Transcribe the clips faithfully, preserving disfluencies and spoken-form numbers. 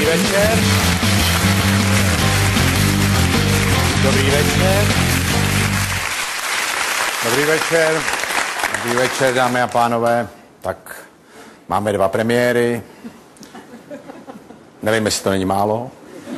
večer. Dobrý večer. Dobrý večer. Dobrý večer, dámy a pánové. Tak máme dva premiéry. Nevím, jestli to není málo.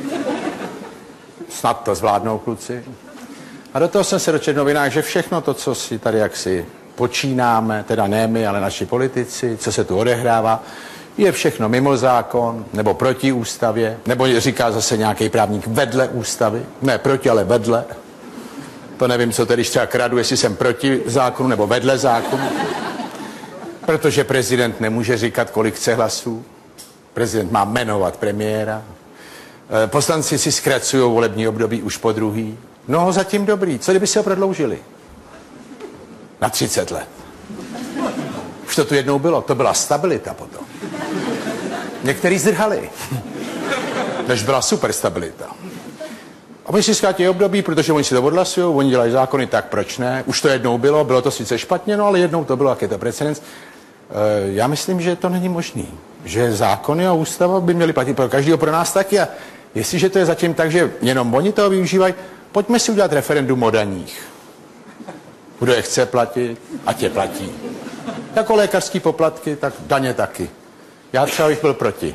Snad to zvládnou kluci. A do toho jsem se dočetl v novinách, že všechno to, co si tady jaksi počínáme, teda ne my, ale naši politici, co se tu odehrává, je všechno mimo zákon, nebo proti ústavě, nebo říká zase nějaký právník vedle ústavy. Ne proti, ale vedle. To nevím, co tedy třeba kradu, jestli jsem proti zákonu, nebo vedle zákonu. Protože prezident nemůže říkat, kolik chce hlasů. Prezident má jmenovat premiéra. Poslanci si zkracují volební období už po druhý. No, zatím dobrý. Co kdyby se ho prodloužili? Na třicet let. Už to tu jednou bylo. To byla stabilita potom. Někteří zdrhali. Než byla super stabilita. A oni si zkrátí období, protože oni si to odhlasují, oni dělají zákony, tak proč ne? Už to jednou bylo, bylo to sice špatně, no ale jednou to bylo, jak je to precedens. E, já myslím, že to není možný. Že zákony a ústava by měly platit pro každého, pro nás taky. A jestliže to je zatím tak, že jenom oni toho využívají, pojďme si udělat referendum o daních. Kdo je chce platit, ať je platí. Jako lékařský poplatky, tak daně taky. Já třeba bych byl proti.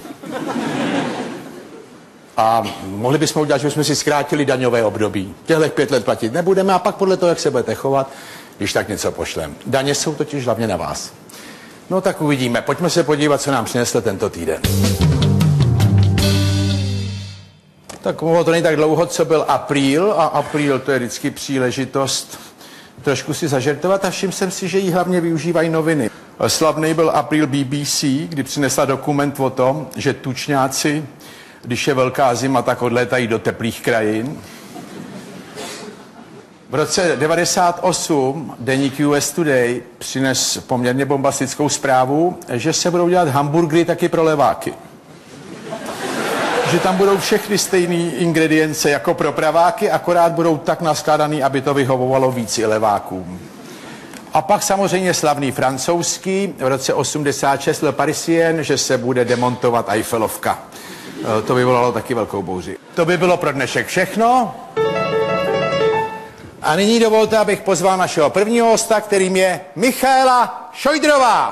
A mohli bychom udělat, že bychom si zkrátili daňové období. Těchto pět let platit nebudeme a pak podle toho, jak se budete chovat, když tak něco pošlem. Daně jsou totiž hlavně na vás. No tak uvidíme. Pojďme se podívat, co nám přinesl tento týden. Tak to není tak dlouho, co byl apríl, a apríl to je vždycky příležitost trošku si zažertovat a všiml jsem si, že jí hlavně využívají noviny. Slavný byl apríl B B C, kdy přinesla dokument o tom, že tučňáci, když je velká zima, tak odlétají do teplých krajin. V roce devadesát osm deník U S Today přines poměrně bombastickou zprávu, že se budou dělat hamburgery taky pro leváky. Že tam budou všechny stejné ingredience jako pro praváky, akorát budou tak naskládaný, aby to vyhovovalo víc i levákům. A pak samozřejmě slavný francouzský, v roce osmdesát šest Le Parisien, že se bude demontovat Eiffelovka. To vyvolalo taky velkou bouři. To by bylo pro dnešek všechno. A nyní dovolte, abych pozval našeho prvního hosta, kterým je Michaela Šojdrová.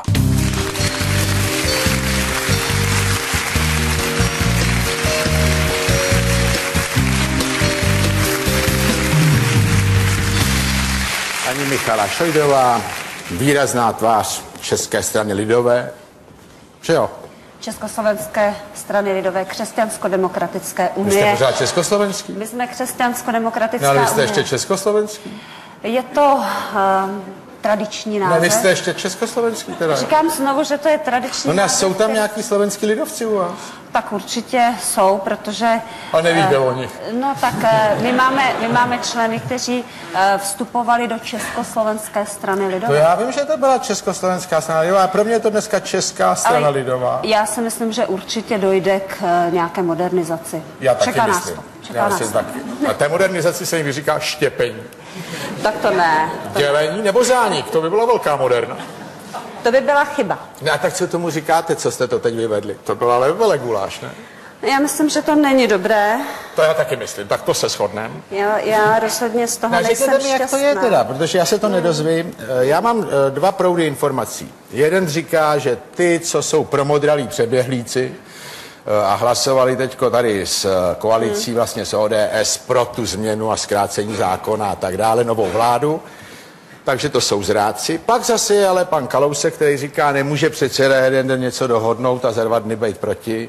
Paní Michaela Šojdrová, výrazná tvář České strany lidové. Že jo? Československé strany lidové, křesťansko-demokratické unie. Vy jste pořád československý? My jsme křesťansko-demokratická unie. No, ale vy jste unie. ještě československý? Je to uh, tradiční název. No, vy jste ještě československý teda. Říkám znovu, že to je tradiční No, název. jsou tam nějaký slovenský lidovci u vás? Tak určitě jsou, protože... A nevíte uh, o nich? No tak uh, my, máme, my máme členy, kteří uh, vstupovali do Československé strany lidové. To já vím, že to byla Československá strana lidová, a pro mě je to dneska Česká strana Ale lidová. Já si myslím, že určitě dojde k uh, nějaké modernizaci. Já taky Čeká myslím. Nás to. Čeká Já nás si to. taky. A té modernizaci se jim říká štěpení. Tak to ne. To Dělení nebo zánik, to by byla velká moderna. To by byla chyba. No a tak co tomu říkáte, co jste to teď vyvedli? To byla ale veleguláš, ne? Já myslím, že to není dobré. To já taky myslím, tak to se shodneme. Já, já rozhodně z toho No, nejsem mi, jak šťastná. to je teda, protože já se to nedozvím. Já mám dva proudy informací. Jeden říká, že ty, co jsou promodralí přeběhlíci a hlasovali teďko tady s koalicí, hmm. vlastně s O D S pro tu změnu a zkrácení zákona a tak dále, novou vládu, takže to jsou zrádci. Pak zase je ale pan Kalousek, který říká, nemůže přece jeden den něco dohodnout a za dva dny být proti.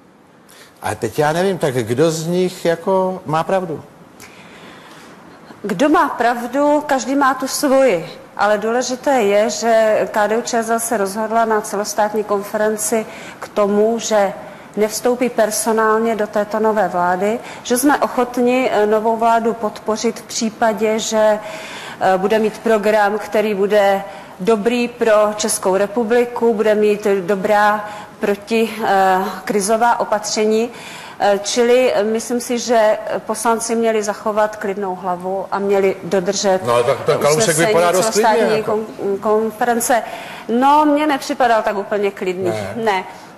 A teď já nevím, tak kdo z nich jako má pravdu? Kdo má pravdu, každý má tu svoji. Ale důležité je, že K D U Č S L se rozhodla na celostátní konferenci k tomu, že nevstoupí personálně do této nové vlády, že jsme ochotni novou vládu podpořit v případě, že bude mít program, který bude dobrý pro Českou republiku, bude mít dobrá protikrizová opatření. Čili myslím si, že poslanci měli zachovat klidnou hlavu a měli dodržet no, ale tak ten Kalousek vypadá dost klidně, jako. konference. No, mně nepřipadal tak úplně klidný. Ne. ne.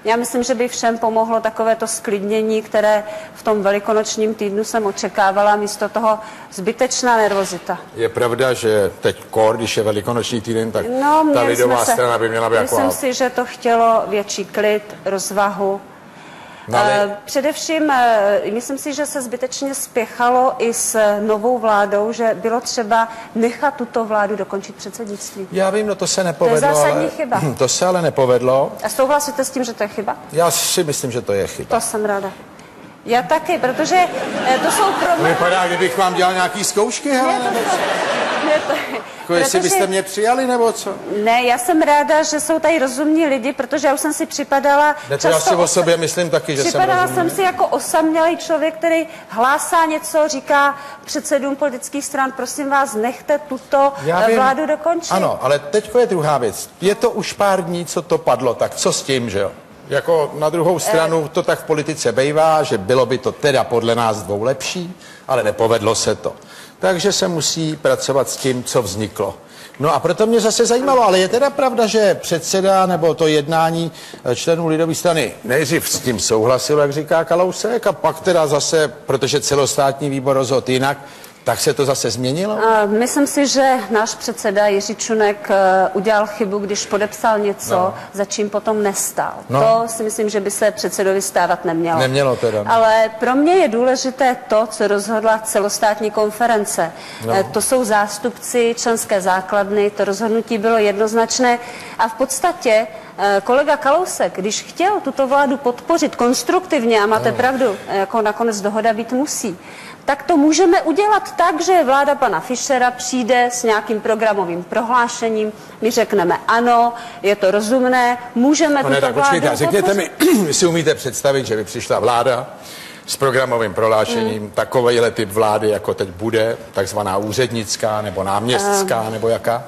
Já myslím, že by všem pomohlo takovéto sklidnění, které v tom velikonočním týdnu jsem očekávala, místo toho zbytečná nervozita. Je pravda, že teď kor, když je velikonoční týden, tak no, ta lidová se, strana by měla být jako... Myslím si, že to chtělo větší klid, rozvahu. No, ale... Především, myslím si, že se zbytečně spěchalo i s novou vládou, že bylo třeba nechat tuto vládu dokončit předsednictví. Já vím, no to se nepovedlo. To je zásadní ale... chyba. To se ale nepovedlo. A souhlasíte s tím, že to je chyba? Já si myslím, že to je chyba. To jsem ráda. Já taky, protože to jsou pro mě... Vypadá, kdybych vám dělal nějaký zkoušky, hele, nebo co? Ne, to... Jako jestli protože... byste mě přijali, nebo co? Ne, já jsem ráda, že jsou tady rozumní lidi, protože já už jsem si připadala... Ne, to já si o sobě myslím taky, že jsem rozumný. Připadala jsem si jako osamělý člověk, který hlásá něco, říká předsedům politických stran, prosím vás, nechte tuto vím, vládu dokončit. Ano, ale teďko je druhá věc. Je to už pár dní, co to padlo, tak co s tím, že jo? Jako na druhou stranu to tak v politice bejvá, že bylo by to teda podle nás dvou lepší, ale nepovedlo se to. Takže se musí pracovat s tím, co vzniklo. No a proto mě zase zajímalo, ale je teda pravda, že předseda nebo to jednání členů lidové strany nejdřív s tím souhlasil, jak říká Kalousek, a pak teda zase, protože celostátní výbor rozhodl jinak, tak se to zase změnilo? Myslím si, že náš předseda Jiří Čunek udělal chybu, když podepsal něco, no. za čím potom nestál. No. To si myslím, že by se předsedovi stávat nemělo. Nemělo teda. Ale pro mě je důležité to, co rozhodla celostátní konference. No. To jsou zástupci členské základny, to rozhodnutí bylo jednoznačné a v podstatě kolega Kalousek, když chtěl tuto vládu podpořit konstruktivně, a máte no. pravdu, jako nakonec dohoda být musí, tak to můžeme udělat tak, že vláda pana Fischera přijde s nějakým programovým prohlášením, my řekneme ano, je to rozumné, můžeme no tuto ne, tak vládu počkejte, řekněte mi, vy si umíte představit, že by přišla vláda s programovým prohlášením, hmm. takovýhle typ vlády, jako teď bude, takzvaná úřednická nebo náměstská um. nebo jaká,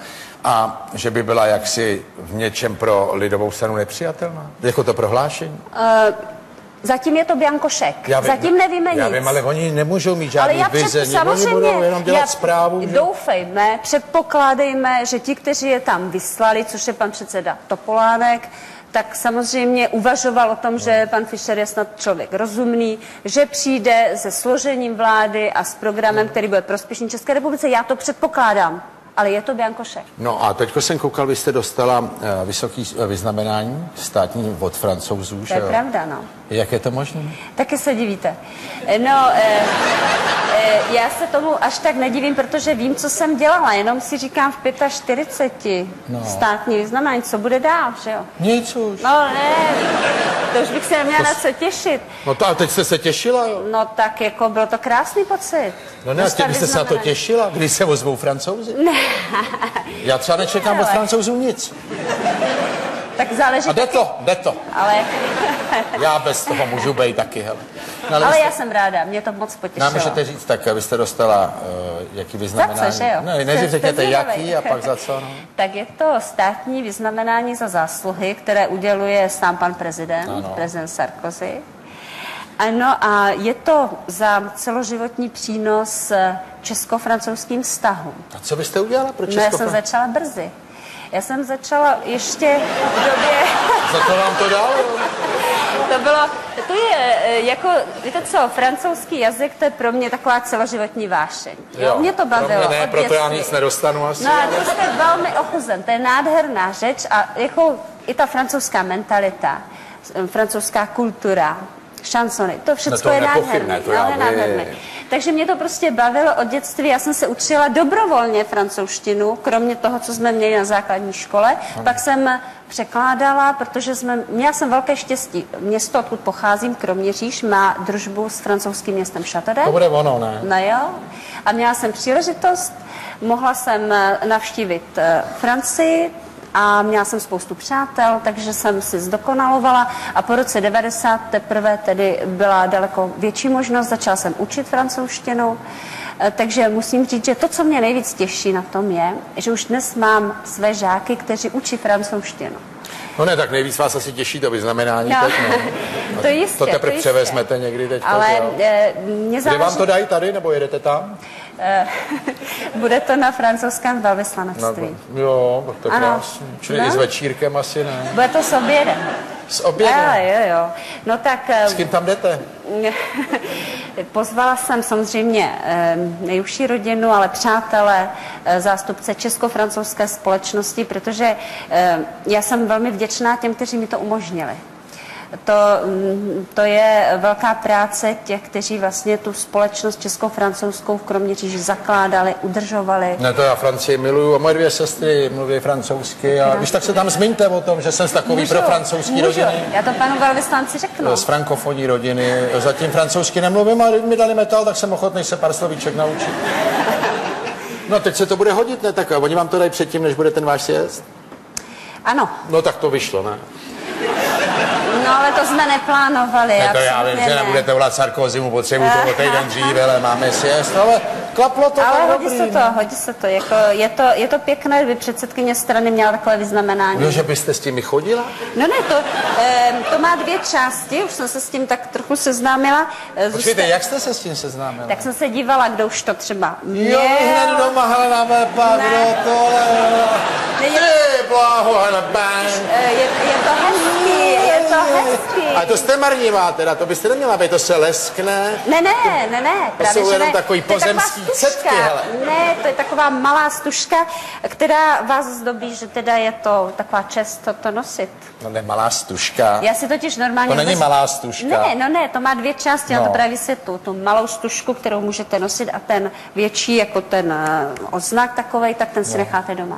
a že by byla jaksi v něčem pro lidovou stranu nepřijatelná? Jako to prohlášení? Uh. Zatím je to bianko šek. Já vím, Zatím nevíme já nic. Vím, ale oni nemůžou mít žádný vize, oni budou jenom dělat já, zprávu. Že? Doufejme, předpokládejme, že ti, kteří je tam vyslali, což je pan předseda Topolánek, tak samozřejmě uvažoval o tom, no. že pan Fischer je snad člověk rozumný, že přijde se složením vlády a s programem, no. který bude prospěšný České republice. Já to předpokládám. Ale je to bianko šek. No a teďko jsem koukal, vy jste dostala uh, vysoký uh, vyznamenání státní od Francouzů. To je jo? pravda, no. Jak je to možné? Taky se divíte. No, e, e, já se tomu až tak nedivím, protože vím, co jsem dělala, jenom si říkám v čtyřiceti pěti no. státní vyznamenání, co bude dál, že jo? Nic už. No ne, to už bych se neměla to... na co těšit. No to, a teď jste se těšila, jo? No tak jako bylo to krásný pocit. No ne, a vy jste se na to těšila, když se ozvou Francouzi? Ne. Já třeba nečekám od Francouzů nic. Tak záleží. A jde to, jde to. Ale... Já bez toho můžu být taky, hele. No, ale ale jste... já jsem ráda, mě to moc potěšilo. Nám můžete říct, tak vy jste dostala uh, jaký vyznamenání? Za co, že jo? No, nejdřív řekněte jaký a pak za co, no? Tak je to státní vyznamenání za zásluhy, které uděluje sám pan prezident, ano. prezident Sarkozy. Ano, a je to za celoživotní přínos česko-francouzským vztahům. A co byste udělala pro česko? No, já jsem začala brzy. Já jsem začala ještě v době... Za to vám to dalo? To bylo, to je jako, víte co, francouzský jazyk, to je pro mě taková celoživotní vášeň. Jo, jo mě to bavilo. Pro mě ne, proto já nic nedostanu asi. No a to jste velmi ochuzen, to je nádherná řeč a jako i ta francouzská mentalita, francouzská kultura, šansony, to všechno no je nádherné. To já nádherné. Takže mě to prostě bavilo od dětství. Já jsem se učila dobrovolně francouzštinu, kromě toho, co jsme měli na základní škole. Hmm. Pak jsem překládala, protože jsme, měla jsem velké štěstí. Město, odkud pocházím, Kroměříž, má družbu s francouzským městem Châteaudet. To bude ono, ne? No jo. A měla jsem příležitost, mohla jsem navštívit Francii, a měla jsem spoustu přátel, takže jsem si zdokonalovala a po roce devadesát teprve tedy byla daleko větší možnost, začala jsem učit francouzštinu, takže musím říct, že to, co mě nejvíc těší na tom je, že už dnes mám své žáky, kteří učí francouzštinu. No ne, tak nejvíc vás asi těší to vyznamenání. No, teď, no. to jistě. To teprve převezmete někdy teď. Ale e, mě záleží... Kde vám to dají tady, nebo jedete tam? Bude to na francouzském velvyslanectví. No, jo, tak to krásný. Čili no? i s večírkem asi ne. Bude to s obědem. S obědem. Jo, jo, jo. No tak... S kým tam jdete? Pozvala jsem samozřejmě nejužší rodinu, ale přátelé, zástupce česko-francouzské společnosti, protože já jsem velmi vděčná těm, kteří mi to umožnili. To, to je velká práce těch, kteří vlastně tu společnost česko-francouzskou v Kroměříži zakládali, udržovali. Ne, to já Francii miluju a moje dvě sestry mluví francouzsky a když tak se tam zmiňte o tom, že jsem z takový můžu, pro francouzský můžu. rodiny. Já to panu velvyslanci řeknu. Z frankofonní rodiny. Zatím francouzsky nemluvím, ale mi dali metal, tak jsem ochotný se pár slovíček naučit. No teď se to bude hodit, ne? Tak oni vám to dají předtím, než bude ten váš sjezd? Ano. No tak to vyšlo, ne? No, ale to jsme neplánovali. Ne, to já vím, že nebudete volat Sarkozymu, potřebuji to o týden dříve, ale máme sjezd, ale klaplo to. Ale hodí dobrý, se to, hodí se to, jako, je to, je to pěkné, kdyby předsedkyně strany měla takové vyznamenání. No, že byste s tím chodila? No ne, to, e, to má dvě části, už jsem se s tím tak trochu seznámila. Počkejte, jak jste se s tím seznámila? Tak jsem se dívala, kdo už to třeba měl. Jo, hned doma Helena Vepa, kdo tohle? Ty bláho, Helena Bang. Je, je to hezký, je to hezký. Ale to jste marnivá teda, to byste neměla být, to se leskne. Ne, ne, ne, ne. To právě, jsou jenom ne. Takový pozemský cetky, hele. Ne, to je taková malá stužka, která vás zdobí, že teda je to taková čest to, to nosit. No ne, malá stužka. Já si totiž normálně... To není vůbec... malá stužka. Ne, no ne, to má dvě části, no. Já to právě vysvětlu. Tu malou stužku, kterou můžete nosit a ten větší, jako ten uh, odznak takovej, tak ten si no. necháte doma.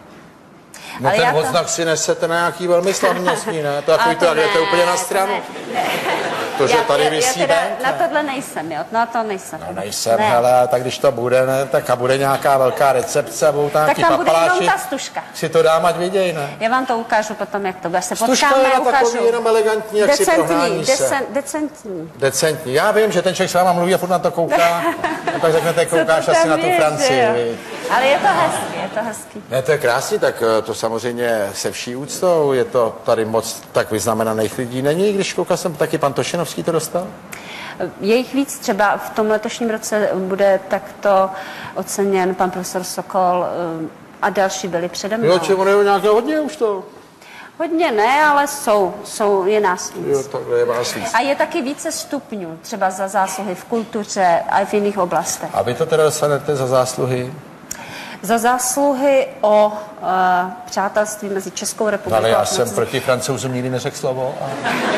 No ale ten odznak to... si nesete na nějaký velmi slavnostní, ne? To takový to, jdete úplně na stranu. Ne, ne. To, že já, tady visí já teda na tohle nejsem, jo, na to nejsem. No nejsem, ne. Hele, tak když to bude, ne, tak a bude nějaká velká recepce, budou tam tak tam papaláši, bude jenom ta stužka. Si to dám, ať viděj, ne? Já vám to ukážu potom, jak to bude. Se stužka potkáme, je ukážu. Takový jenom elegantní, jak decentní, si prohnání decent, se. Decentní. Decentní. Já vím, že ten člověk s váma mluví a furt na to kouká. No, tak řeknete, koukáš asi na tu Francii. Ale je to hezký, je to hezký. Ne, to je krásný, tak to samozřejmě se vší úctou, je to tady moc tak vyznamenaných lidí není, když koukal jsem, taky pan Tošenovský to dostal? Je jich víc, třeba v tom letošním roce bude takto oceněn pan profesor Sokol a další byli přede mnou. Jo, či ono je nějaké hodně už to? Hodně ne, ale jsou, jsou je nás víc. Jo, takhle je vás víc. A je taky více stupňů, třeba za zásluhy v kultuře a v jiných oblastech. A vy to teda dostanete za zásluhy? Za zásluhy o uh, přátelství mezi Českou republikou. Ale já jsem proti Francouzům nikdy neřekl slovo. A...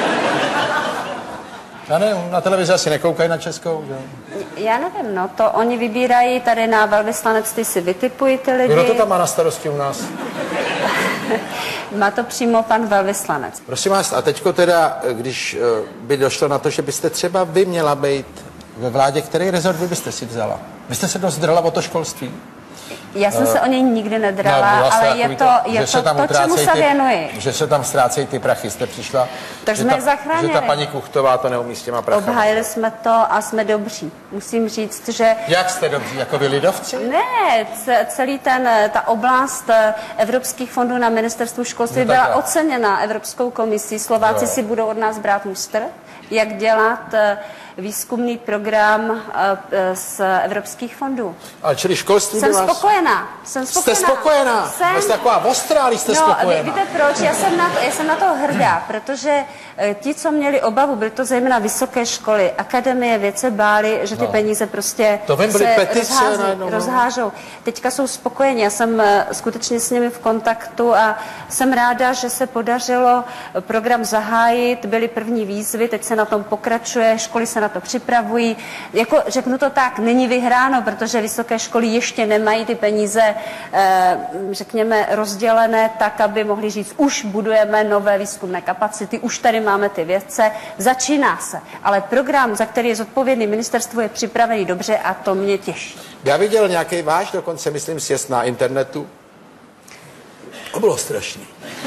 Já nevím, na televizi asi nekoukají na Českou, že? Já nevím, no, to oni vybírají tady na velvyslanectví, si vytipují ty lidi. Kdo to tam má na starosti u nás? Má to přímo pan velvyslanec. Prosím vás, a teďko teda, když by došlo na to, že byste třeba vy měla být ve vládě, který rezort vy byste si vzala? Vy jste se dost drala o to školství? Já jsem uh, se o něj nikdy nedrala, no, ale je to, to, je to, to čemu se věnuji. Že se tam ztrácejí ty prachy, jste přišla, tak že, jsme ta, zachránili. že ta paní Kuchtová to neumí s těma prachama. Obhájili jsme to a jsme dobří. Musím říct, že... Jak jste dobří? Jako vy lidovci? Ne, celý ten, ta oblast evropských fondů na ministerstvu školství no, byla já. oceněna Evropskou komisí. Slováci jo. si budou od nás brát mustr, jak dělat výzkumný program z evropských fondů. Ale čili školství Jsem vás... spokojená. Jsem spokojená. Jste spokojená? Jsem... Jste taková ostrá, ale jste no, spokojená. Víte proč? Já jsem, na to, já jsem na to hrdá, protože ti, co měli obavu, byly to zejména vysoké školy, akademie, věd se báli, že ty no. peníze prostě to vím, byly se petice, rozhází, najednou, rozhážou. Teďka jsou spokojeni. Já jsem skutečně s nimi v kontaktu a jsem ráda, že se podařilo program zahájit. Byly první výzvy, teď se na tom pokračuje, školy se na to připravují. Jako řeknu to tak, není vyhráno, protože vysoké školy ještě nemají ty peníze, eh, řekněme, rozdělené tak, aby mohli říct, už budujeme nové výzkumné kapacity, už tady máme ty vědce, začíná se. Ale program, za který je zodpovědný ministerstvo, je připravený dobře a to mě těší. Já viděl nějaký váš, dokonce myslím sjezd na internetu. To bylo strašný.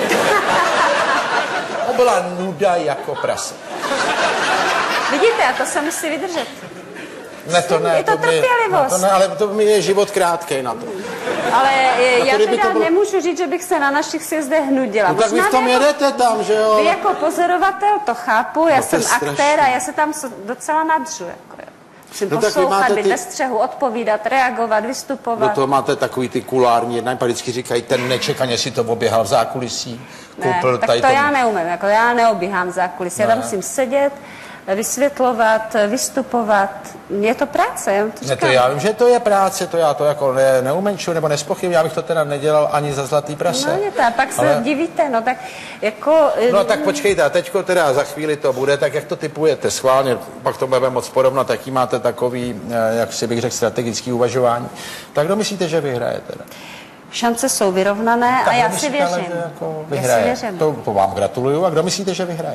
To byla nuda jako prase. Vidíte, a to se musí vydržet. Ne, to ne. Je to, to trpělivost. No to ne, ale to mi je život krátkej na to. Ale je, já teda bylo... nemůžu říct, že bych se na našich sjezdech hnudila. No tak vy v tom jako, jedete tam, že jo? Vy jako pozorovatel to chápu, já no jsem aktér a já se tam docela nadřu. Jako, Musím No tak vy poslouchat, máte být ty- ve střehu, odpovídat, reagovat, vystupovat. No to máte takový ty kulární jednání, pak vždycky říkají, ten nečekaně si to oběhal v zákulisí, Ne, koupil tak tady to tomu. já neumím, jako já neobíhám zákulisí, já tam Ne. musím sedět, vysvětlovat, vystupovat. Je to práce, já vám to Ne, to říkám. já vím, že to je práce, to já to jako ne, neumenčuji nebo nespochybňuji, já bych to teda nedělal ani za zlatý prase. No je to, a pak se Ale- divíte, no tak jako... No tak počkejte, a teďko teda za chvíli to bude, tak jak to typujete schválně, pak to budeme moc porovnat, jaký máte takový, eh, jak si bych řekl, strategický uvažování. Tak kdo myslíte, že vyhraje teda? Šance jsou vyrovnané Tak a já kdo si myslíte, ale, věřím. že jako Já si vyhraje? věřím. To, to vám gratuluju. A kdo myslíte, že vyhraje?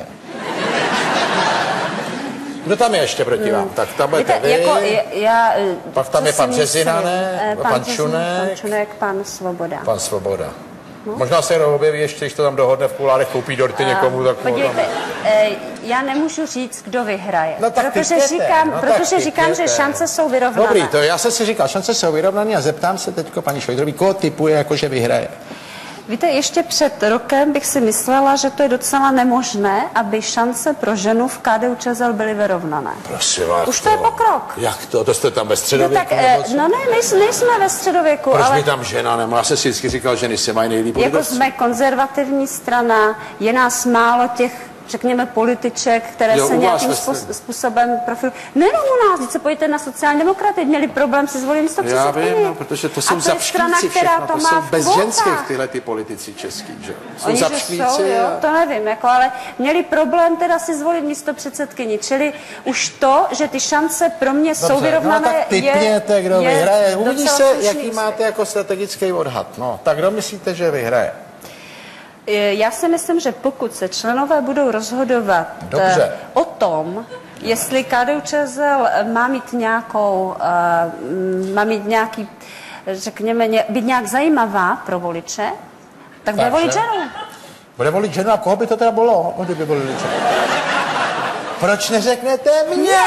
Kdo tam je ještě proti vám? Tak tam budete Víte, vy. jako je- já... Pak tam co je si pan myslím? Březina, ne? Eh, Pan Březina, Čunek. Pan Čunek, pan Svoboda. Pan Svoboda. No. Možná se objeví ještě, když to tam dohodne v kulárech, koupí dorty někomu takovou. Podívejte, eh, já nemůžu říct, kdo vyhraje, No tak protože typněte, říkám, no tak protože říkám, že typněte. šance jsou vyrovnané. Dobrý, to já jsem si říkal, šance jsou vyrovnané a zeptám se teďko paní Šojdrový, koho typuje, jako že vyhraje. Víte, ještě před rokem bych si myslela, že to je docela nemožné, aby šance pro ženu v K D U Č S L byly vyrovnané. Prosím vás. Už to je pokrok. Jak to? To jste tam ve No středověku? tak, eh, nebo co? no ne, nejsme, nejsme ve středověku, Proč ale by tam žena nemá? Já jsem si vždycky říkal, že ženy se mají nejlíp. jako jsme konzervativní strana, je nás málo těch, řekněme, političek, které Jo, se u vás nějakým ve způs- středu. způsobem profilují. Nejenom u nás, když se pojďte na sociální demokraty, měli problém si zvolit místo Já předsedkyni. vím, no, protože to jsou A to je strana, zapšklíci která všechno, to to má jsou v bez kvótách. ženských tyhle ty politici český, že? Jsou Oni, že zapšklíci jsou, jo, a... to nevím, jako, ale měli problém teda si zvolit místo předsedkyni, čili už to, že ty šance pro mě jsou Dobře, vyrovnané, no, tak typněte, kdo je vyhraje. Uvidí docela se, slušný jaký úspěch. máte jako strategický odhad. No, tak kdo myslíte, že vyhraje? Já si myslím, že pokud se členové budou rozhodovat Dobře. eh, o tom, jestli K D U Č S L má mít nějakou, eh, mm, má mít nějaký, řekněme, ně, být nějak zajímavá pro voliče, tak bude Takže? volit ženu. Bude volit ženu a koho by to teda bylo, no, kdyby volili ženu? Proč neřeknete mě?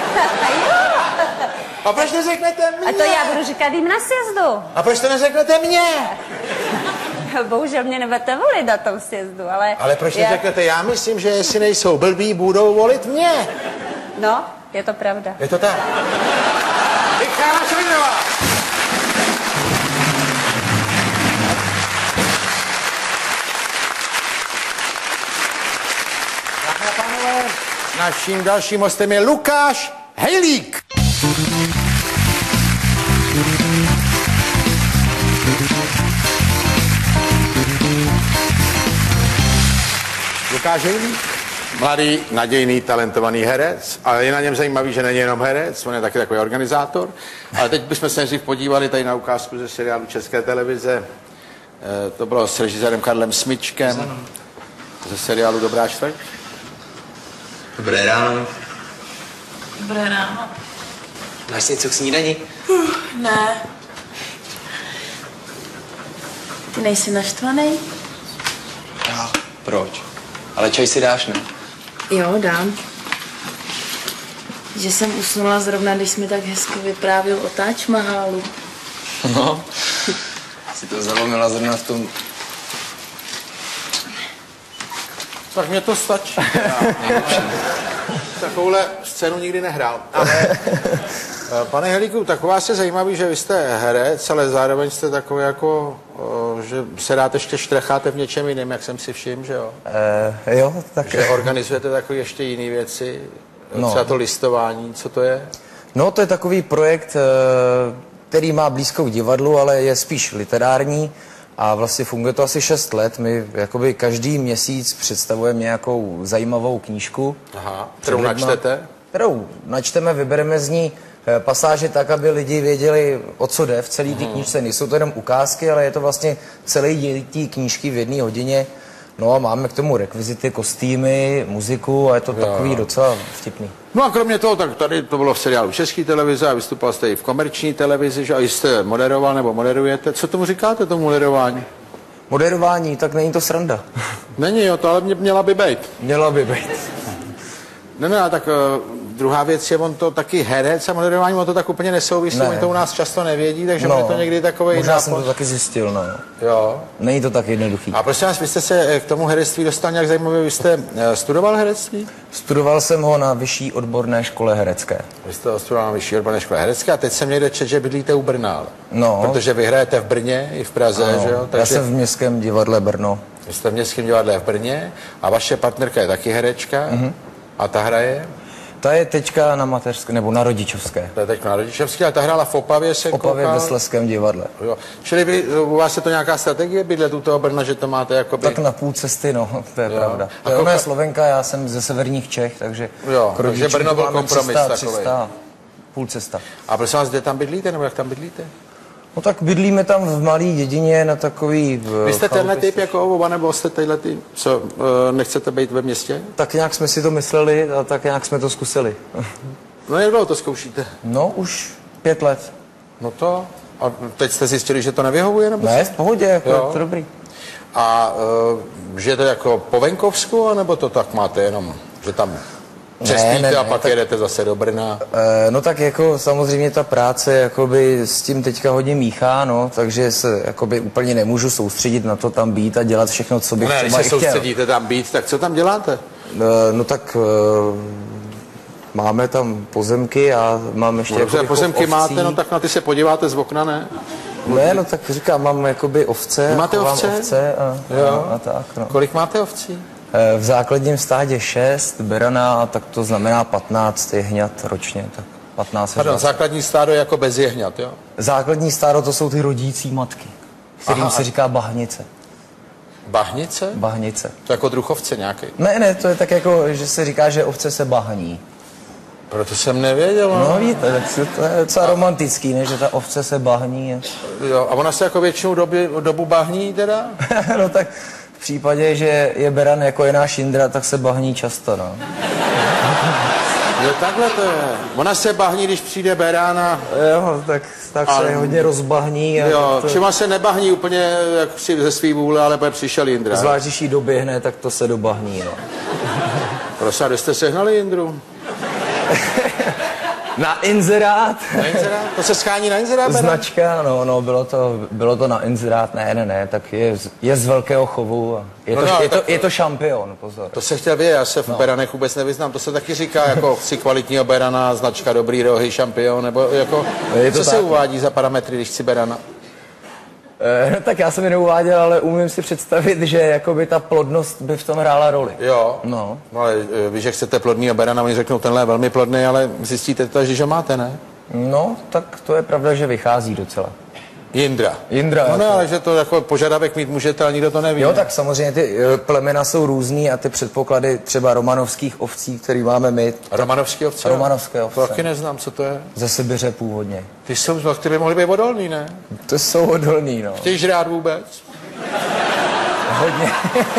A proč neřeknete mě? A to já budu říkat jim na sjezdu. A proč to neřeknete mě? Bohužel mě nebudete volit na tom sjezdu, ale... Ale proč já, neřeknete, já myslím, že jestli nejsou blbí, budou volit mě. No, je to pravda. Je to tak? Michála Šojdrová! Dámy a pánové, naším dalším hostem je Lukáš Hejlík. Lukáš Hejlík, mladý, nadějný, talentovaný herec, ale je na něm zajímavý, že není jenom herec, on je taky takový organizátor. Ale teď bychom se nejdřív podívali tady na ukázku ze seriálu České televize. E, to bylo s režisérem Karlem Smyčkem ze seriálu Dobrá čtvrť. Dobré ráno. Dobré ráno. Máš si něco k snídani? Ne. Ty nejsi naštvaný? Já. Proč? Ale čaj si dáš, ne? Jo, dám. Že jsem usnula zrovna, když jsi mi tak hezky vyprávěl o Taj Mahalu. No. Si to zalomila zrovna v tom... Tak mě to stačí. Takovouhle scénu nikdy nehrál. Ale, pane Helíku, tak u vás je zajímavý, že vy jste herec, ale zároveň jste takový jako, o, že se rád ještě štrecháte v něčem jiném, jak jsem si všiml, že jo? Uh, jo, tak... Že organizujete takové ještě jiné věci, No. třeba to listování, co to je? No, to je takový projekt, eh, který má blízko k divadlu, ale je spíš literární a vlastně funguje to asi šest let. My jakoby každý měsíc představujeme nějakou zajímavou knížku. Aha, kterou před lidma, načtete? Kterou načteme, vybereme z ní eh, pasáže tak, aby lidi věděli, o co jde v celé té knížce. Nejsou to jenom ukázky, ale je to vlastně celý děj té knížky v jedné hodině. No a máme k tomu rekvizity, kostýmy, muziku a je to takový docela vtipný. No a kromě toho, tak tady to bylo v seriálu České televize a vystupoval jste i v komerční televizi, že a jste moderoval nebo moderujete. Co tomu říkáte, tomu moderování? Moderování, tak není to sranda. Není, jo, to ale mě, měla by být. Měla by být. Ne, ne, tak uh, druhá věc je, on to taky herec a moderování, on to tak úplně nesouvisí, Ne. oni to u nás často nevědí, takže No, je to někdy takový možná nápad. jsem to taky zjistil, no. Jo. Není to tak jednoduchý. A prosím vás, vy jste se k tomu herectví dostal nějak zajímavě, vy jste eh, studoval herectví? Studoval jsem ho na vyšší odborné škole herecké. Vy jste ho studoval na vyšší odborné škole herecké a teď jsem někde četl, že bydlíte u Brna. No. Protože vy hrajete v Brně i v Praze, Ano, že jo? Já Takže jsem v Městském divadle Brno. vy jste v Městském divadle v Brně a vaše partnerka je taky herečka Mhm. a ta hraje? Ta je teďka na mateřské, nebo na rodičovské. To je teď na rodičovské, ale ta hrála v Opavě, se Opavě koukal. ve Slezském divadle. Jo. Čili vy, u vás je to nějaká strategie bydlet u toho Brna, že to máte jakoby... Tak na půl cesty, no, to je Jo. pravda. A To je ona je kolika- Slovenka, já jsem ze severních Čech, takže Jo, k takže rodičům Brno to byl máme kompromis tři sta, takovej. tři sta, půl cesta. A prosím vás, kde tam bydlíte, nebo jak tam bydlíte? No tak bydlíme tam v malé dědině na takový... v Vy jste tenhle chalupě. typ jako oba, nebo jste tenhle typ, co, e, nechcete být ve městě? Tak nějak jsme si to mysleli a tak nějak jsme to zkusili. No jak dlouho to zkoušíte? No už pět let. No to, a teď jste zjistili, že to nevyhovuje, nebo Ne, co? v pohodě, jako Jo. je to dobrý. A e, žijete jako po venkovsku, nebo to tak máte jenom, že tam přespíte ne, a ne, pak tak- jedete zase do Brna? E, no tak jako samozřejmě ta práce jakoby s tím teďka hodně míchá, no, takže se jakoby úplně nemůžu soustředit na to tam být a dělat všechno, co bych Ne, když třeba se i chtěl. soustředíte tam být, tak co tam děláte? E, no tak e, máme tam pozemky a mám ještě No, dobře, jakoby pozemky chov máte, ovcí. no tak na ty se podíváte z okna, ne? Ne, no tak říkám, mám jakoby ovce. Máte chovám ovce? ovce a, Jo. a, a tak, no. Kolik máte ovcí? E, v základním stádě šest, berana, tak to znamená patnáct jehňat ročně, tak patnáct až Pardon, dvacet. základní stádo je jako bez jehňat, jo? Základní stádo to jsou ty rodící matky, kterým Aha, se a- říká bahnice. Bahnice? Bahnice. To jako druchovce nějaký. Ne, ne, to je tak jako, že se říká, že ovce se bahní. Proto jsem nevěděl. No víte, tak se- to je docela romantický, ne, že ta ovce se bahní. A... Jo, a ona se jako většinou doby, dobu bahní teda? no tak v případě, že je beran jako je náš Jindra, tak se bahní často, no. Jo, takhle to je. Ona se bahní, když přijde berána. Jo, tak, tak Ale- se hodně rozbahní. A Jo, to, všema se nebahní úplně jak si ze svý vůle, ale pak přišel Jindra. zvlášť, když jí doběhne, tak to se dobahní, no. Prosím, kde jste sehnali Jindru? Na inzerát. Na inzerát? To se schání na inzerát? Beran? Značka, no, no, bylo to, bylo to na inzerát, ne, ne, ne, tak je, z- je z velkého chovu a je, No to, no, ale je, to, tak- je to šampion, pozor. To se chtěl vědět, já se v no. beranech vůbec nevyznám. To se taky říká jako chci kvalitního berana, značka dobrý rohy, šampion, nebo jako, Je to co se tak. uvádí za parametry, když chci berana? E, no, tak já jsem je neuváděl, ale umím si představit, že jakoby ta plodnost by v tom hrála roli. Jo. No. No ale e, vy, že chcete plodný berana, oni řeknou, tenhle je velmi plodný, ale zjistíte to, že ho máte, ne? No, tak to je pravda, že vychází docela. Jindra. Jindra, No ne, jako- ale že to jako požadavek mít můžete, ale nikdo to neví. Jo, ne? tak samozřejmě ty e, plemena jsou různý a ty předpoklady třeba romanovských ovcí, který máme my, Romanovský ovce? Romanovské To ovce. taky neznám, co to je. ze Sibiře původně. Ty jsou, no, ty by mohly být odolný, ne? To jsou odolný, no. Chtějí žrát vůbec? Hodně.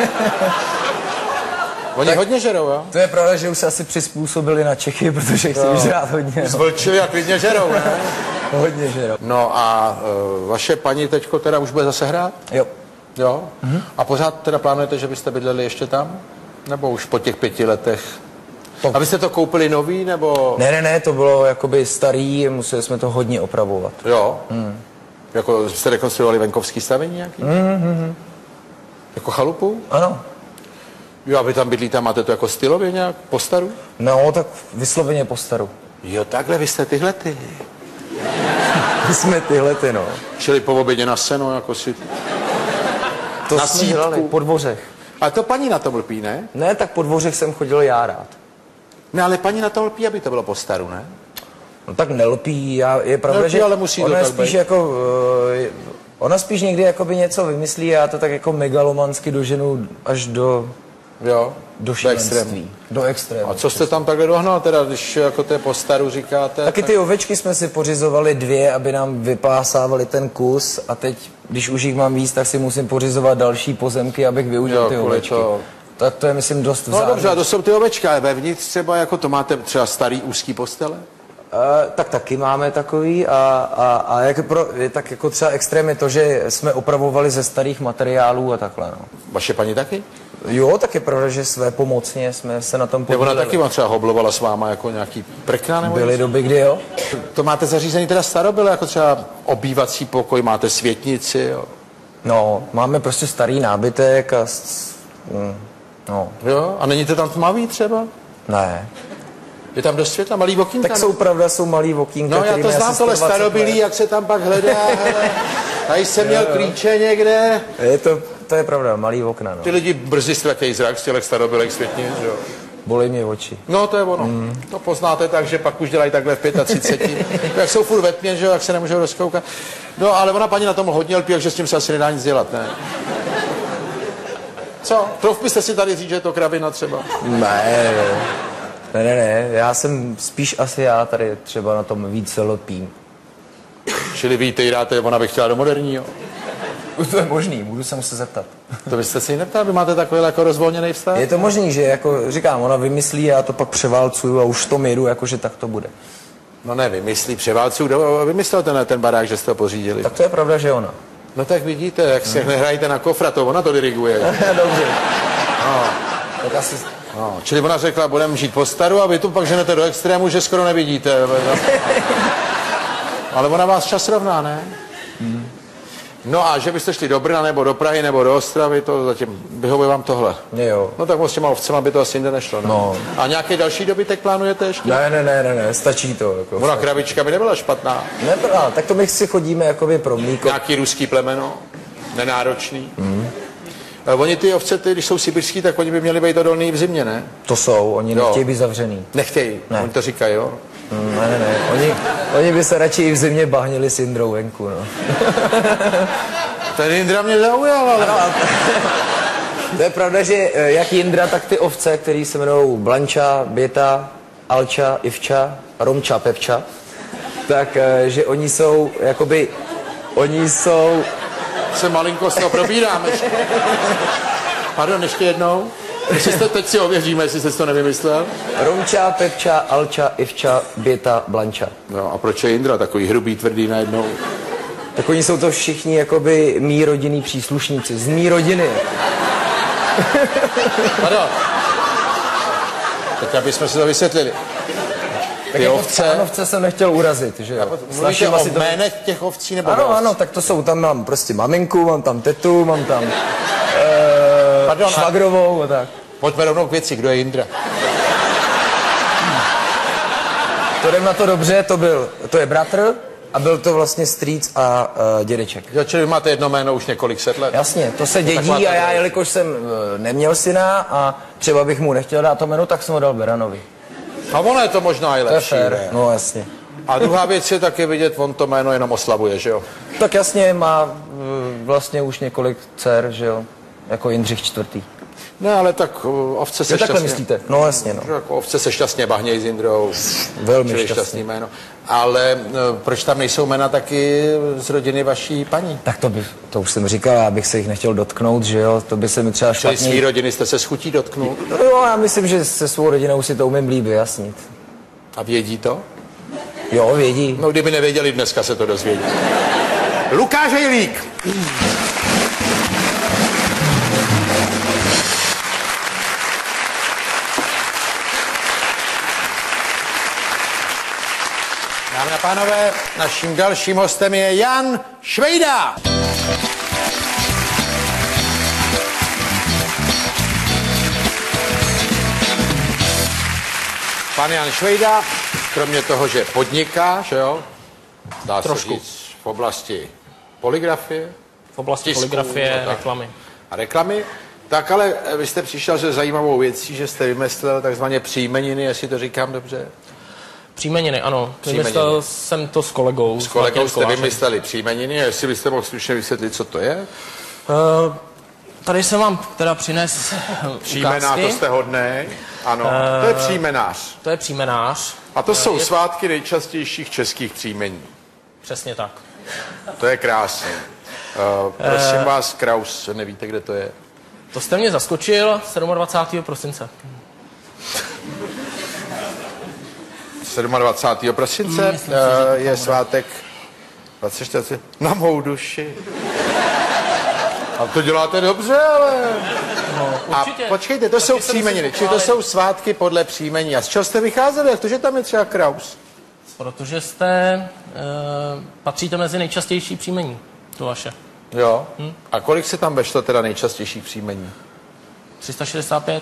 Oni tak... hodně žerou, jo? To je pravda, že už se asi přizpůsobili na Čechy, protože chtějí žrát hodně. No. Zvlčili a klidně žerou, ne? Hodně žerou. No a uh, vaše paní teďko teda už bude zase hrát? Jo. Jo? Mm-hmm. A pořád teda plánujete, že byste bydleli ještě tam? Nebo už po těch pěti letech? Po- A vy jste to koupili nový, nebo? Ne, ne, ne, to bylo jakoby starý, museli jsme to hodně opravovat. Jo? Mm. Jako jste rekonstruovali venkovský stavení nějaký? Mm-hmm. Jako chalupu? Ano. Jo, a vy tam bydlíte, máte to jako stylově nějak, po staru? No, tak vysloveně po staru. Jo, takhle vy jste tyhle ty. My jsme tyhle ty, no. Čili po obědě na seno, jako si... To Na jsme sítku. dělali po dvořech. A to paní na tom lpí, ne? Ne, tak po dvořech jsem chodil já rád. Ne, ale paní na tom lpí, aby to bylo po staru, ne? No tak nelpí, já, je pravda, Nelpí, že ale musí to ona je tak spíš být. jako, uh, ona spíš někdy jakoby něco vymyslí a já to tak jako megalomansky doženu až do, Jo, do extrému. šílenství. Do extrému. A co jste tam takhle dohnal teda, když jako to je po staru říkáte? Taky ty ovečky jsme si pořizovali dvě, aby nám vypásávali ten kus a teď, když už jich mám víc, tak si musím pořizovat další pozemky, abych využil Jo, ty kvůli ovečky. to- Tak to je, myslím, dost No vzácné. dobře, a to jsou ty ovečky, ale vevnitř třeba jako to máte třeba starý úzký postele? Uh, tak taky máme takový a, a, a jak pro, je tak jako třeba extrém je to, že jsme opravovali ze starých materiálů a takhle, no. Vaše paní taky? Jo, tak je pravda, že své pomocně jsme se na tom Nebo ona podíleli. taky vám třeba hoblovala s váma jako nějaký prkna nebo Byly něco? doby, kdy jo. To máte zařízení teda starobylé, jako třeba obývací pokoj, máte světnici, jo? No, máme prostě starý nábytek a... s- mm, no, Jo? A není to tam tmavý třeba? ne. Je tam dost světla, malý okýnka? Tak ne? jsou pravda, jsou malý okýnka, No já který to mají znám, asi tohle sto dvacet starobylí, let. jak se tam pak hledá, hele. Tady jsem měl klíče někde. Je to, to je pravda, malý okna, no. Ty lidi brzy ztratějí zrak z těch starobylých světnic, jo? Bolí mě oči. No to je ono. Mm. To poznáte tak, že pak už dělají takhle v třicet pět. Jak jsou furt ve tmě, že jo, jak se nemůžou rozkoukat. No ale ona paní na tom hodně lpí, takže s tím se asi nedá nic dělat, ne? Co? Trouf byste si tady říct, že je to kravina třeba? Ne, ne, ne, ne, ne, já jsem spíš asi já tady třeba na tom více lpím. Čili vy ty dáte, ona by chtěla do moderního. To je možný, budu se muset zeptat. To byste si ji neptal, vy máte takový jako rozvolněný vztah? Je to možný, že jako říkám, ona vymyslí a já to pak převálcuju a už to jedu, jakože tak to bude. No ne, vymyslí převálců, kdo vymyslel ten, ten barák, že jste ho pořídili? Tak to je pravda, že ona. No tak vidíte, jak se nehrajíte na kofra, to ona to diriguje. Dobře. No, tak asi... No, čili ona řekla, budeme žít po staru a vy tu pak ženete do extrému, že skoro nevidíte. Ale ona vás čas rovná, ne? Hmm. No a že byste šli do Brna, nebo do Prahy, nebo do Ostravy, to zatím vyhovuje vám tohle. Jo. No tak s těma ovcema by to asi jinde nešlo, no. No. A nějaký další dobytek plánujete ještě? Ne, ne, ne, ne, ne, stačí to. Jako, Ona kravička by nebyla špatná. Nebyla, tak to my si chodíme jakoby pro mlíko. Nějaký ruský plemeno, nenáročný. Mm. Oni ty ovce, ty, když jsou sibirský, tak oni by měli být odolný v zimě, ne? To jsou, oni Jo. nechtějí být zavřený. Nechtějí, Ne. oni to říkají, jo? Mm, ne, ne, ne, oni, oni by se radši i v zimě bahnili s Jindrou venku, no. Ten Jindra mě zaujal, ale... To je pravda, že eh, jak Jindra, tak ty ovce, které se jmenují Blanča, Běta, Alča, Ivča, Romča, Pepča, tak eh, že oni jsou, jakoby, oni jsou... Se malinko z toho probíráme. Pardon, ještě jednou. Jestli jste, teď si ověříme, jestli jste to nevymyslel. Romča, Pepča, Alča, Ivča, Běta, Blanča. No a proč je Jindra takový hrubý, tvrdý najednou? Tak oni jsou to všichni jakoby mý rodinný příslušníci, z mý rodiny. Pardon. Tak abychom si to vysvětlili. Tak Ty jako ovce... ovce jsem nechtěl urazit, že jo? Mluvíte Snažím o asi to- jménech těch ovcí nebo Ano, ovc? ano, tak to jsou, tam mám prostě maminku, mám tam tetu, mám tam uh, Pardon, a- švagrovou a tak. Pojďme rovnou k věci, kdo je Jindra? To jdem na to dobře, to byl, to je bratr a byl to vlastně strýc a uh, dědeček. Jo, čili vy máte jedno jméno už několik set let. Jasně, to se dědí taková a já, tradice. jelikož jsem uh, neměl syna a třeba bych mu nechtěl dát to jméno, tak jsem ho dal Beranovi. A ono je to možná i To je lepší, fér, ne? no jasně. A druhá věc je taky vidět, on to jméno jenom oslavuje, že jo? Tak jasně, má uh, vlastně už několik dcer, že jo, jako Jindřich čtvrtý. Ne, ale tak uh, ovce se Jo, takhle šťastně... myslíte? No jasně, no. Jako ovce se šťastně bahnějí s Jindrou. Velmi čili šťastně. šťastný jméno. Ale uh, proč tam nejsou jména taky z rodiny vaší paní? Tak to by, to už jsem říkal, já bych se jich nechtěl dotknout, že jo, to by se mi třeba Čili svý špatně... rodiny jste se s chutí dotknul No jo, já myslím, že se svou rodinou si to umím líbit, jasnit. a vědí to? Jo, vědí. No kdyby nevěděli, dneska se to dozvědí. Lukáš Hejlík! Dámy a pánové, naším dalším hostem je Jan Švejda. Pan Jan Švejda, kromě toho, že podniká, že jo, dá Trošku. se říct v oblasti poligrafie, V oblasti tisku, poligrafie, no tak. reklamy. a reklamy, tak ale vy jste přišel se zajímavou věcí, že jste vymyslel takzvaně příjmeniny, jestli to říkám dobře. Příjmeniny, ano. Příjmeniny. Vymyslel jsem to s kolegou. S kolegou Martinem jste Kovářem. vymysleli příjmeniny, jestli byste mohl stručně vysvětlit, co to je. Uh, tady jsem vám teda přines Příjmená, ukázky. to jste hodnej. Ano, to je příjmenář. To je příjmenář. A to jsou je- svátky nejčastějších českých příjmení. Přesně tak. To je krásné. Uh, prosím vás, Kraus, nevíte, kde to je? To jste mě zaskočil dvacátého sedmého prosince. dvacátého sedmého prosince Myslím si, uh, že je svátek dvacet čtyři na mou duši. A to děláte dobře, ale... No, A určitě. počkejte, to Taky jsou se musím příjmeniny, čili to pochválit. jsou svátky podle příjmení. A z čeho jste vycházeli? Jak to, že tam je třeba Kraus? Protože jste, uh, patříte mezi nejčastější příjmení, to vaše. Jo. Hm? A kolik se tam vešlo teda nejčastějších příjmení? tři sta šedesát pět.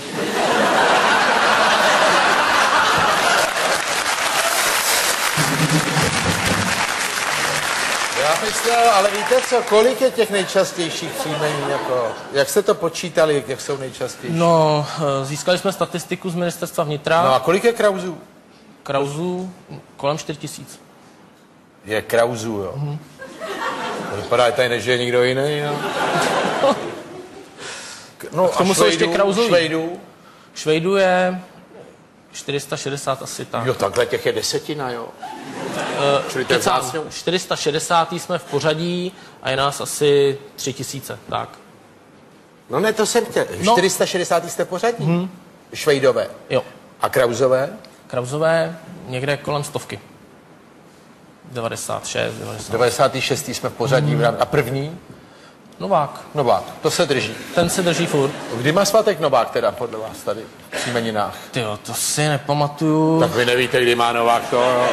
Já myslel, ale víte co, kolik je těch nejčastějších příjmení? Jako, jak jste to počítali, jak jsou nejčastější? No, uh, získali jsme statistiku z ministerstva vnitra. No a kolik je Krausů? Krauzů kolem čtyři tisíc. Je Krausů, jo. Mm-hmm. To vypadá, že tady nežije nikdo jiný, no. No K tomu jsou ještě Krauzoví. Švejdů? Švejdů je čtyři sta šedesát asi tak. Jo, takhle těch je desetina, jo. Uh, Čili to je kecám, vzácně. čtyři sta šedesát jsme v pořadí a je nás asi tři tisíce, tak. No ne, to jsem chtěl. No. čtyři sta šedesát jste pořadí? Hmm. Švejdové. Jo. A Krauzové? Krauzové někde kolem stovky. devadesát šest, devadesát. devadesát šest jsme v pořadí. Hmm. A první? Novák. Novák. To se drží. Ten se drží furt. Kdy má svátek Novák teda podle vás tady v příjmeninách? Tyjo, to si nepamatuju. Tak vy nevíte, kdy má Novák to...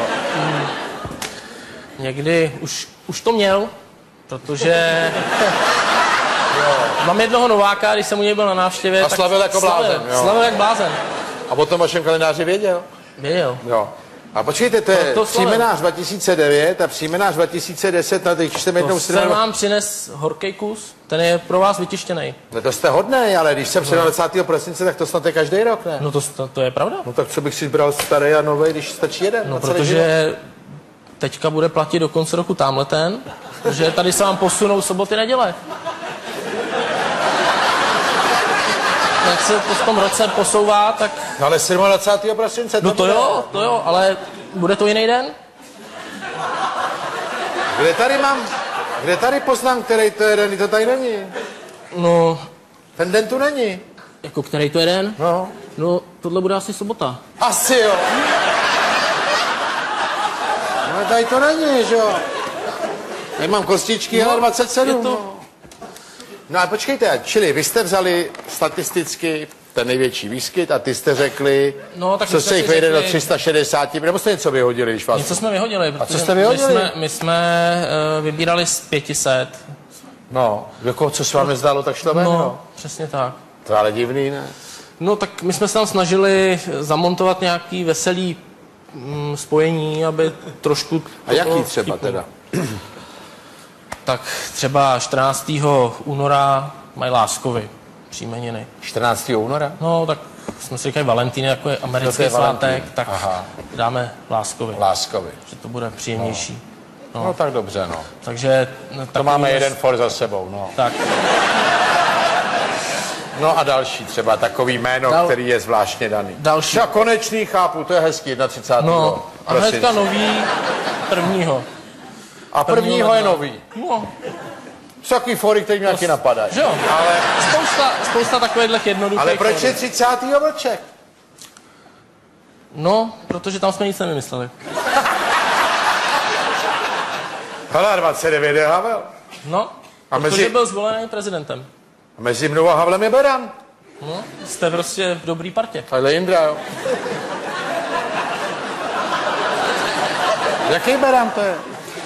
Někdy už, už to měl, protože mám jednoho Nováka, když jsem u něj byl na návštěvě. A slavil jako blázen, jo. Slavil jak blázen. A o tom vašem kalendáři věděl? Věděl. Jo. A počkejte, to je To- to slavil. příjmenář dva tisíce devět a příjmenář dva tisíce deset, na těch čtem jednou To jsem stranu. vám přines horký kus, ten je pro vás vytištěný. No to jste hodnej, ale když jsem dvacátého prosince, tak to snad je každý rok, ne? No to, to, to je pravda. No tak co bych si bral starý a nový, když stačí jeden? No na celý život? protože teďka bude platit do konce roku tamhle ten, že tady se vám posunou soboty, neděle. Jak se to v tom roce posouvá, tak... No ale dvacátého sedmého prosince to No to bude. jo, to jo, ale bude to jiný den? Kde tady mám, kde tady poznám, který to je den, to tady není. No, Ten den tu není. jako který to je den? No. No, tohle bude asi sobota. Asi jo. No tady to není, že jo. Tady mám kostičky, No, ale dvacet sedm. je to- No. no a počkejte, čili vy jste vzali statisticky ten největší výskyt a ty jste řekli, No, tak co my jsme se jich si vejde do řekli- tři sta šedesát, nebo jste něco vyhodili, když vás... Něco jsme vyhodili, protože co jste vyhodili? My jsme, my jsme uh, vybírali z pěti set. No, jako co se vám nezdálo, tak šlo ven, No, no. přesně tak. To je ale divný, ne? No tak my jsme se tam snažili zamontovat nějaký veselý mm, spojení, aby trošku... A jaký to třeba vtipnul. teda? Tak třeba čtrnáctého února mají Láskovi příjmeniny. čtrnáctého února? No tak jsme si říkali Valentín, jako je americký No, to je svátek, Valentín. tak Aha. dáme Láskovi, Láskovi. že to bude příjemnější. No, no tak dobře, no. Takže... no, To takový máme nos- jeden for za sebou, no. Tak, No a další třeba takový jméno, Dal- který je zvláštně daný. Další. Třeba Konečný, chápu, to je hezký, třicátého no a hnedka nový prvního. A prvního je ledna. nový. No, Jsou takový fory, který mě taky napadají. že jo? Ale, Spousta, spousta takových jednoduchých. ale proč je forem. třicátého vlček? No, protože tam jsme nic nevymysleli. Hele, dvacet devět je Havel. No, A protože mezi- byl zvolený prezidentem. A mezi mnou a Havlem je Beran. No, jste prostě v dobrý partě. Tahle Jindra, jo. Jaký Beran to je?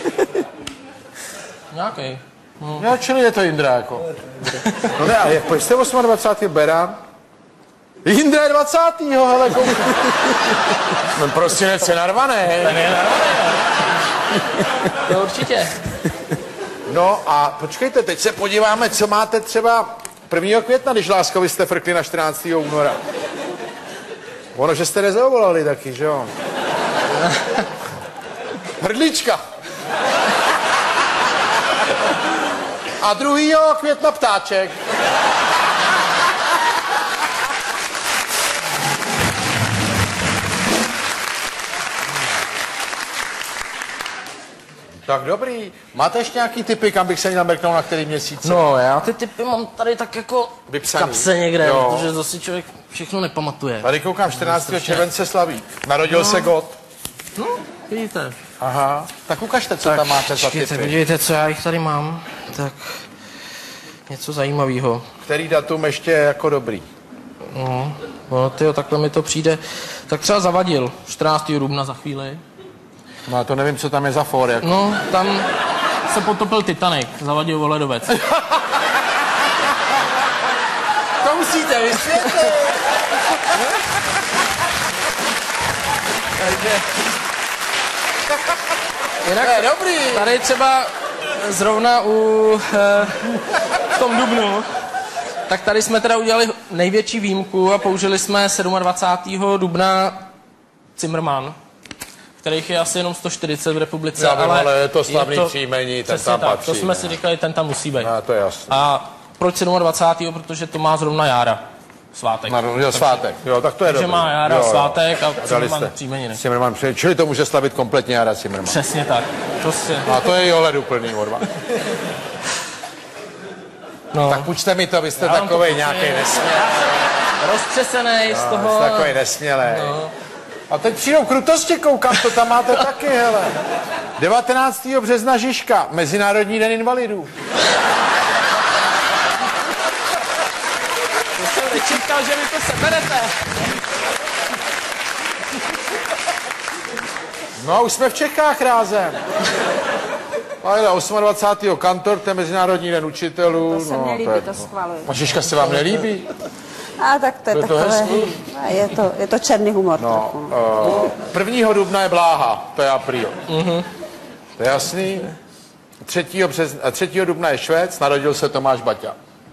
Nějaký. Já, čili je to Jindra, jako. No ne, a jak, proč jste dvacátého osmého Beran? Jindra je dvacátého hele, komu. No prostě nece narvaný. Ten je narvaný, to určitě. No a počkejte, teď se podíváme, co máte třeba prvního května, když Láskovi jste frkli na čtrnáctého února. Ono, že jste nezavolali taky, že jo? Hrdlička. A druhýho května ptáček. Tak dobrý. Máte ještě nějaký tipy, kam bych se měl mrknout na který měsíc? No, já ty typy mám tady tak jako Vypsaný. v kapse někde, Jo. protože zase člověk všechno nepamatuje. Tady koukám, čtrnáctého července slaví. Narodil no. se God. No, vidíte. Aha. Tak ukažte, co tam máte za Počkejte, tipy. podívejte, co já jich tady mám. Tak něco zajímavého. Který datum ještě je jako dobrý? No, no tyjo, takhle mi to přijde. Tak třeba Zavadil, čtrnáctého dubna za chvíli. No, to nevím, co tam je za for. Jako. No, tam se potopil Titanic, Zavadil Voledovec. To musíte vysvětlit. Takže... Jinak je dobrý. Tady třeba zrovna u... E, v tom dubnu, tak tady jsme teda udělali největší výjimku a použili jsme dvacátého sedmého dubna Zimmermann, kterých je asi jenom sto čtyřicet v republice. Já vím, ale, ale je to slavný je to, příjmení, ten přesně tam tak, patří. to jsme ne? si říkali, ten tam musí být. No, to je jasné. A proč dvacátého sedmého Protože to má zrovna Jára. Svátek. No, jo, svátek. Jo, tak to je Takže dobrý. má Jára jo, jo. svátek a Zimmermann příjmeniny. Zimmermann, čili to může slavit kompletně Jára Zimmermann. Přesně tak. Prostě. A to je ohleduplný odva. No. Tak půjčte mi to, vy jste Já vám to takovej půjčím. nějaký nesmělý. Roztřesenej z No, toho. jste takovej nesmělý. No. A teď přijdou krutosti, koukám, to tam máte taky, hele. devatenáctého března Žižka, Mezinárodní den invalidů. To jsem nečekal, že mi to seberete. No a už jsme v Čechách rázem. Ale dvacátého osmého Kantor, to je Mezinárodní den učitelů. To se no, mně líbí, je, to schvaluju. A Žižka se vám nelíbí? A tak to je, To je to takové, hezký. je to, je to černý humor No, trochu. uh, prvního dubna je Bláha, to je apríl. Mhm. To je jasný. třetího března, třetího dubna je Švéc, narodil se Tomáš Baťa.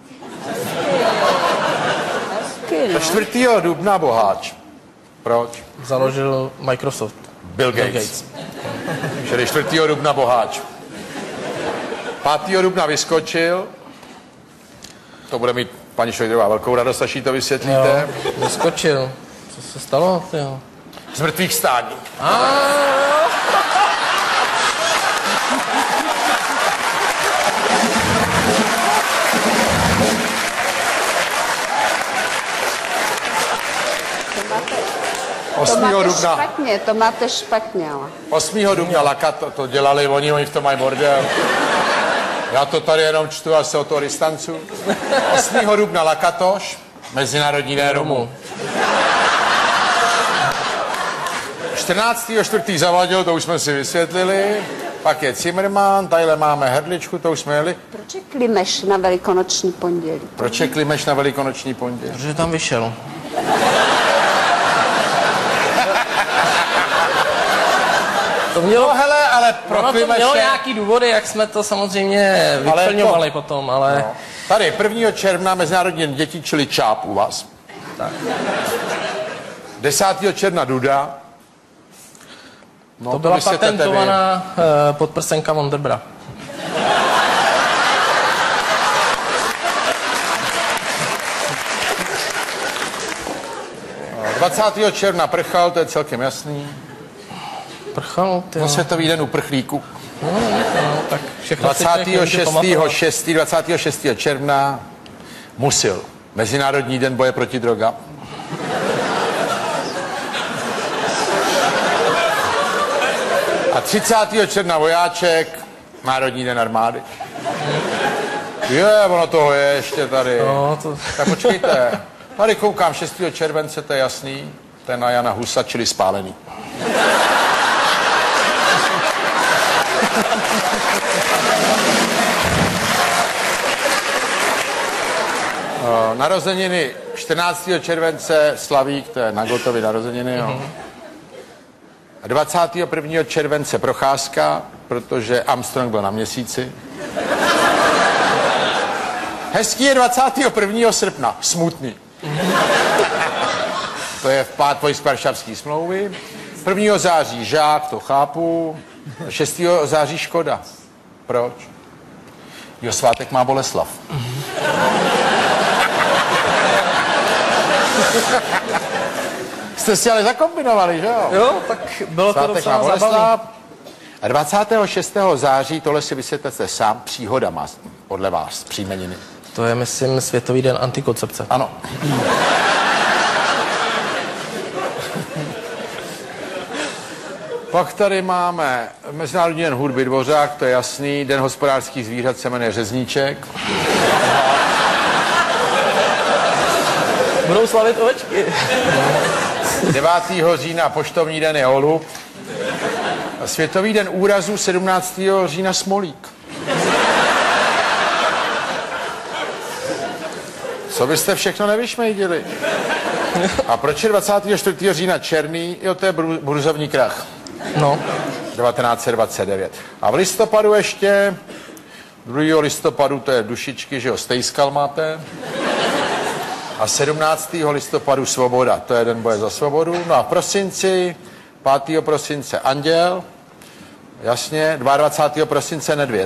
Hezky, no. čtvrtého dubna Boháč. Proč? Založil Microsoft. Bill Gates. Bill Gates. Čili čtvrtého dubna Boháč. pátého dubna Vyskočil. To bude mít paní Šojdrová velkou radost, až jí to vysvětlíte. Jo, vyskočil. Co se stalo? Tyjo? Z mrtvých stání. To osmého máte dubna. špatně, to máte špatně, ale. osmého dubna Lakat, to, to dělali oni, oni v tom mají bordel. Já to tady jenom čtu a se o toho distancu. osmého dubna Lakatoš, Mezinárodní den Romů. čtrnáctého čtvrtého Zavadil, to už jsme si vysvětlili. Pak je Zimmermann, tadyhle máme Hrdličku, to už jsme jeli. Proč je Klimeš na velikonoční pondělí? Proč je Klimeš na velikonoční pondělí? Protože tam vyšel. To mělo, No hele, ale pro ono to Klimeše... mělo nějaký důvody, jak jsme to samozřejmě vyplňovali to- potom, ale... No. Tady prvního června Mezinárodní den dětí, čili čáp u vás. Tak. desátého června Duda. No, To byla vysvětlete vy. patentovaná uh, podprsenka Wonderbra. dvacátého června Prchal, to je celkem jasný. Prchal, ty No, Světový den uprchlíků. no, no, tak všechno si člověk dvacátého nemůže šestého pamatovat. šestého dvacátého šestého června Musil. Mezinárodní den boje proti drogám. A třicátého června Vojáček, Národní den armády. Je, ono toho je ještě tady. No, to... Tak počkejte. Tady koukám šestého července, to je jasný. To je na Jana Husa, čili Spálený. Uh, narozeniny čtrnáctého července Slavík, to je na Gotovi narozeniny, jo. A dvacátého prvního července Procházka, protože Armstrong byl na měsíci. Hezký je dvacátého prvního srpna, smutný. To je vpád vojsk Varšavské smlouvy. prvního září Žák, to chápu. šestého září Škoda. Proč? Jo, svátek má Boleslav. Jste si ale zakombinovali, že jo? Jo, tak bylo to Svátek má docela Boleslav. zábavné. A dvacátého šestého září, tohle si vysvětlete sám, příhoda má podle vás příjmeniny. To je, myslím, Světový den antikoncepce. Ano. Pak tady máme Mezinárodní den hudby Dvořák, to je jasný. Den hospodářských zvířat se jmenuje Řezníček. Budou slavit ovečky. devátého října poštovní den je Holub. A Světový den úrazu sedmnáctého října Smolík. Co byste všechno nevyšmejdili? A proč je dvacátého čtvrtého října černý? Jo, to je bru- burzovní krach. No. devatenáct set dvacet devět. A v listopadu ještě, druhého listopadu, to je dušičky, že jo, stejskal máte. A sedmnáctého listopadu svoboda, to je den boje za svobodu. No a v prosinci, pátého prosince anděl, jasně, dvacátého druhého prosince Nedvěd.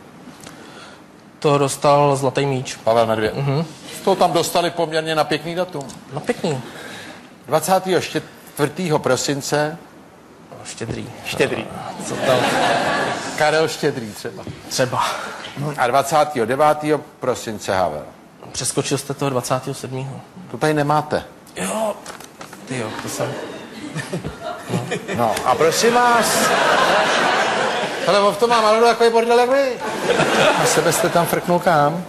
To dostal Zlatý míč. Pavel Nedvěd. Mm-hmm. To tam dostali poměrně na pěkný datum. No pěkný. dvacátého čtvrtého prosince Štědrý. Štědrý. Co tam? Karel Štědrý třeba. Třeba. A dvacátého devátého prosince Havel. Přeskočil jste toho dvacátého sedmého To tady nemáte. Jo. Ty jo, to jsem... No, no a prosím vás... Ale on v tom má malou takový bordel jak vy. A sebe jste tam frknul kam?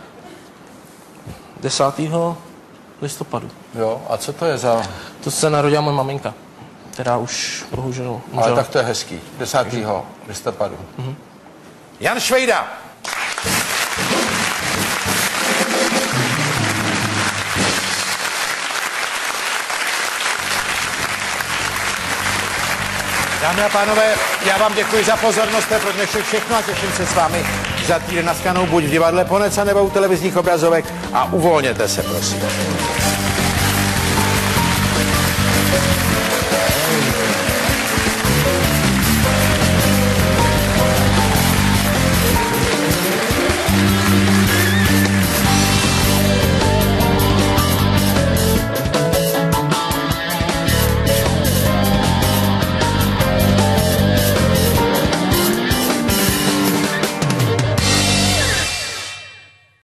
desátého listopadu. Jo, a co to je za... To se narodila moje maminka, která už bohužel umřela. Ale tak to je hezký. desátého listopadu. Mm-hmm. Jan Švejda. Dámy a pánové, já vám děkuji za pozornost, to je pro dnešek všechno a těším se s vámi za týden na shledanou buď v divadle Ponec, nebo u televizních obrazovek a uvolněte se, prosím.